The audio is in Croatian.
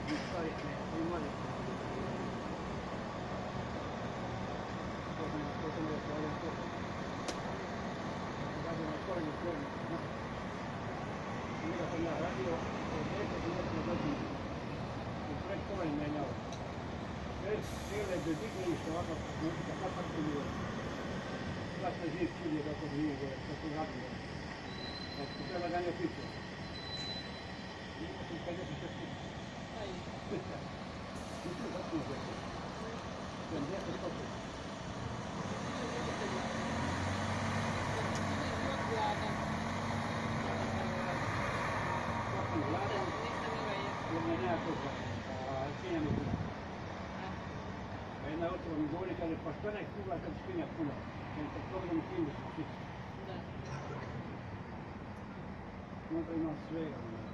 Vi stavite, vi možete. To sam da stavljam to. Radio na korenju korenju. Njega sam ja radio, od 10 godina u pred koren menjao. Bez cijele bezignište ovakav mušika, kako se bilo. Sad se živ čilje kako bi nije gore, što su radili. Znači, treba da nije piće. Ima sam 56 piće. Nisam zato uzeti. 70 stopi. Vladan, jer me nema toga, svinja mi puna. A jedna osoba mi govori, kaže, pa što nek kuga kad svinja puna? Jer kad toga da mi svinju su svići. Onda imam svega.